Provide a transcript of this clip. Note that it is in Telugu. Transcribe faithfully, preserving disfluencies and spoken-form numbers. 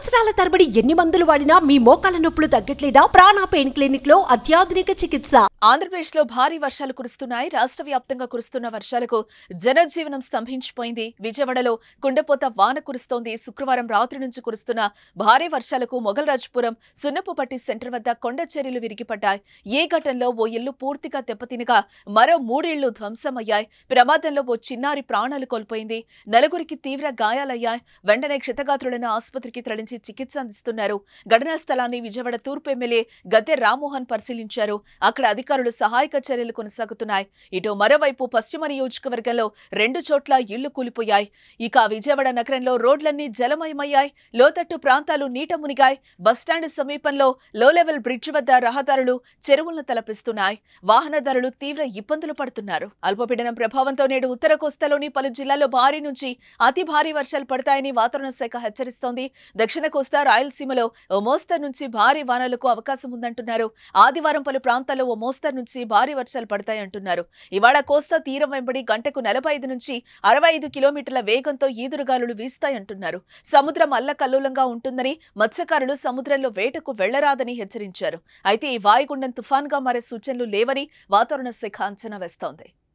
సంవత్సరాల తరబడి ఎన్ని మందులు వాడినా మీ మోకాల నొప్పులు తగ్గట్లేదా? ప్రాణ పెయిన్ క్లినిక్ లో అత్యాధునిక చికిత్స. ఆంధ్రప్రదేశ్ లో భారీ వర్షాలు కురుస్తున్నాయి. రాష్ట్ర వ్యాప్తంగా కురుస్తున్న వర్షాలకు జనజీవనం స్తంభించిపోయింది. విజయవాడలో కుండపోత వాన కురుస్తోంది. శుక్రవారం రాత్రి నుంచి కురుస్తున్న భారీ వర్షాలకు మొగల్రాజ్పురం సున్నపుపట్టి సెంటర్ వద్ద కొండ చర్యలు విరిగిపడ్డాయి. ఈ ఘటనలో ఓ ఇల్లు పూర్తిగా దెబ్బతినగా మరో మూడిళ్లు ధ్వంసమయ్యాయి. ప్రమాదంలో ఓ చిన్నారి ప్రాణాలు కోల్పోయింది. నలుగురికి తీవ్ర గాయాలయ్యాయి. వెంటనే క్షతగాత్రులను ఆసుపత్రికి తరలించి చికిత్స అందిస్తున్నారు. ఘటనా స్థలాన్ని విజయవాడ తూర్పు ఎమ్మెల్యే గద్దె రామ్మోహన్ పరిశీలించారు. అక్కడ అధికారులు సహాయక చర్యలు కొనసాగుతున్నాయి. ఇటు మరోవైపు పశ్చిమ నియోజకవర్గంలో రెండు చోట్ల ఇళ్లు కూలిపోయాయి. ఇక విజయవాడ నగరంలో రోడ్లన్నీ జలమయమయ్యాయి. లోతట్టు ప్రాంతాలు నీట మునిగాయి. బస్టాండ్ సమీపంలో లో లెవెల్ బ్రిడ్జ్ వద్ద రహదారులు చెరువులను తలపిస్తున్నాయి. వాహనదారులు తీవ్ర ఇబ్బందులు పడుతున్నారు. అల్పపీడనం ప్రభావంతో నేడు ఉత్తర కోస్తాలోని పలు జిల్లాల్లో భారీ నుంచి అతి భారీ వర్షాలు పడతాయని వాతావరణ శాఖ హెచ్చరిస్తోంది. దక్షిణ కోస్తా రాయలసీమలో ఓ మోస్తరు నుంచి భారీ వానలకు అవకాశం ఉందంటున్నారు. ఆదివారం పలు ప్రాంతాల్లో ఓ మోస్తరు నుంచి భారీ వర్షాలు పడతాయంటున్నారు. ఇవాళ కోస్తా తీరం వెంబడి గంటకు నలభై ఐదు నుంచి అరవై ఐదు కిలోమీటర్ల వేగంతో ఈదురుగాలులు వీస్తాయంటున్నారు. సముద్రం అల్లకల్లోలంగా ఉంటుందని, మత్స్యకారులు సముద్రంలో వేటకు వెళ్లరాదని హెచ్చరించారు. అయితే ఈ వాయుగుండం తుఫాన్గా మారే సూచనలు లేవని వాతావరణ శాఖ అంచనా వేస్తోంది.